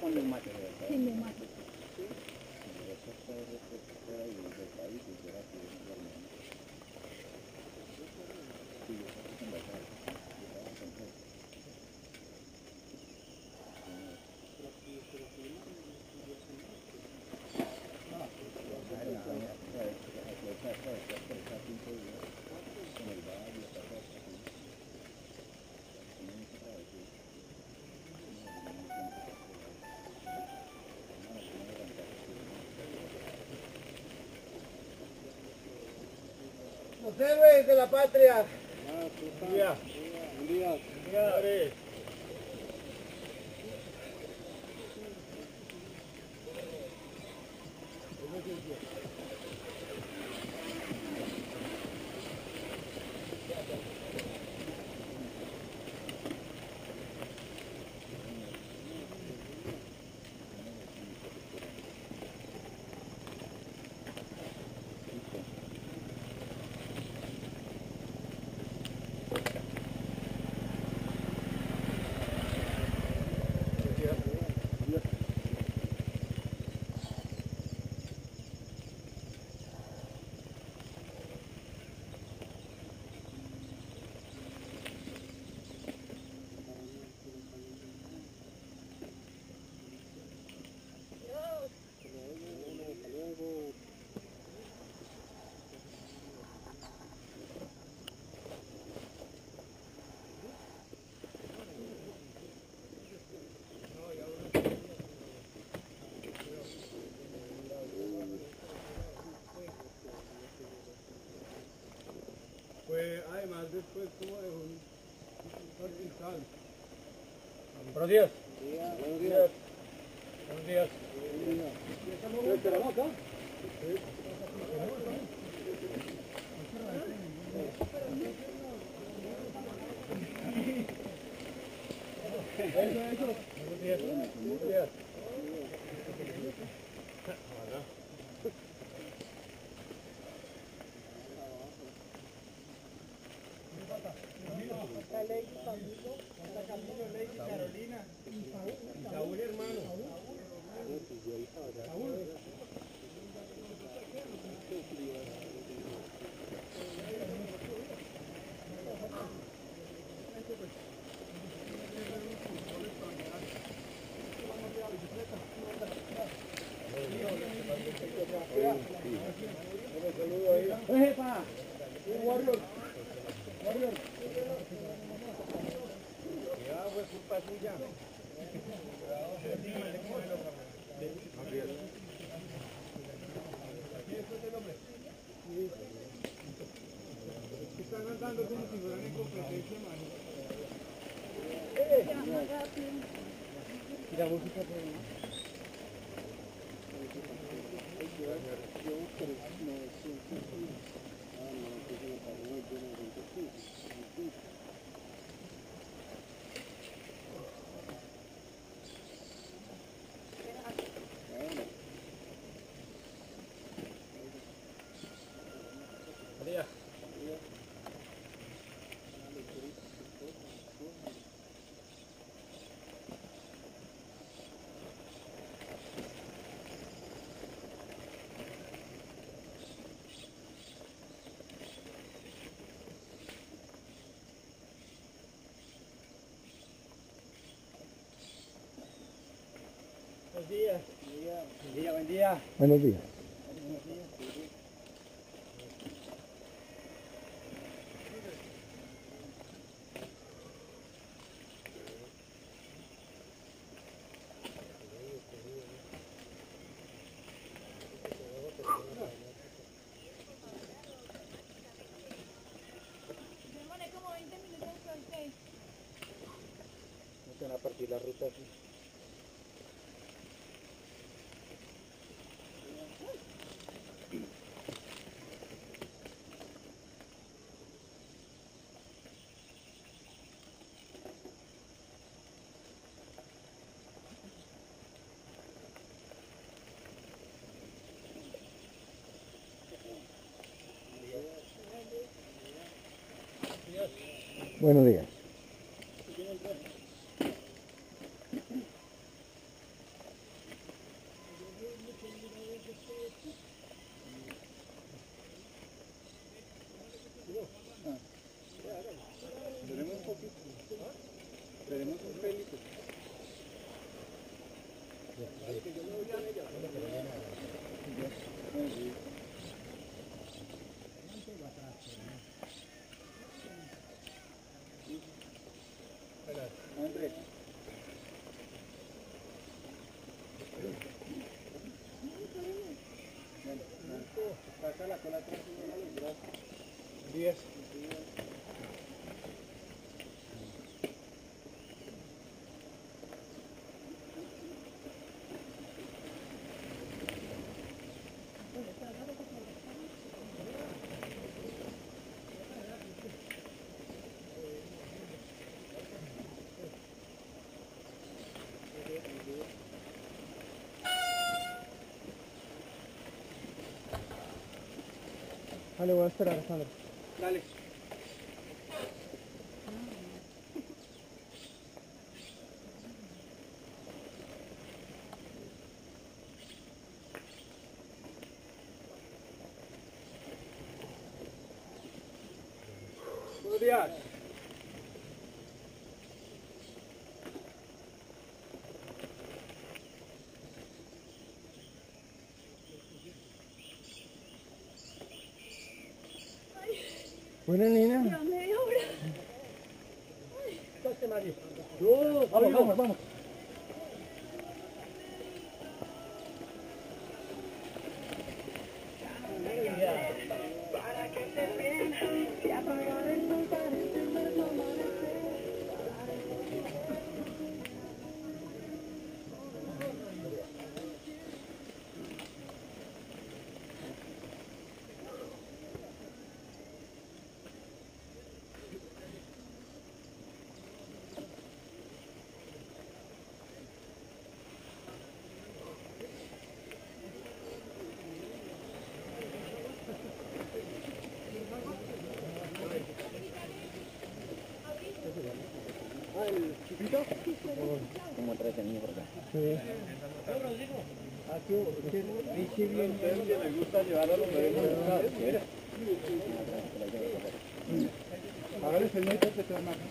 con neumáticos. Sí, neumático. Los héroes de la patria. Buen día. Buen día. Señores. Pues además después como de un hospital. Buenos días. Buenos días. Buenos días. ¿Lo esperamos acá? Buenos días. Buenos días. Carolina. Saúl, hermano. ¡Epa! Warrior. Warrior. Ya fue culpa suya. Están andando como si fueran en competencia, mano. ¿Y la música por ahí? María. Buenos días. Buen día, buen día. Buenos días. No te van a partir la ruta así. Buenos días. Andrés. Saca la cola atrás y no los brazos. 10. Dale, voy a esperar, Sandra. Dale. Buenos días. Buena niña. Ya media hora. Pase, Mari. Vamos, vamos. Para que se piense y apagar el sol para encender tu amanecer. ¿El chiquito? Como 13 niños por acá. Sí. Aquí, dice bien. Le gusta llevar a los bebés. Mira. Hágale señorita que se llama.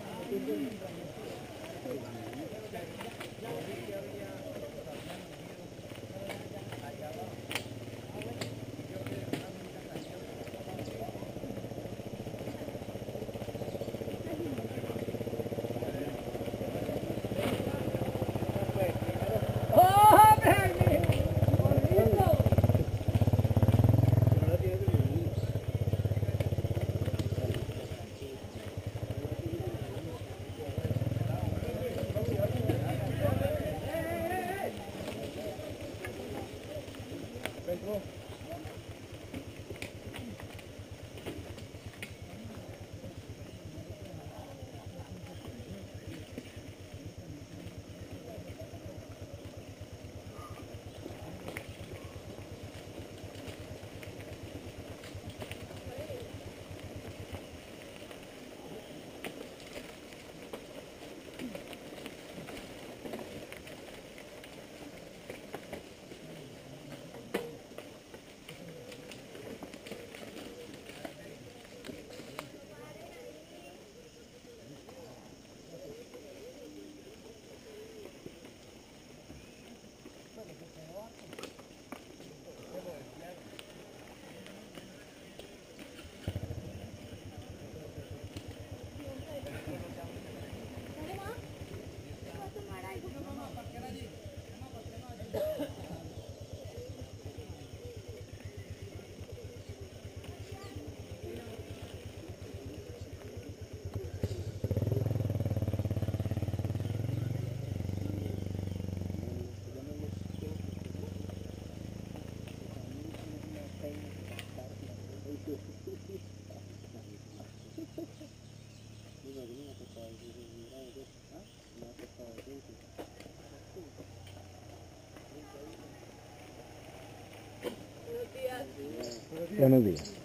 Buenos días.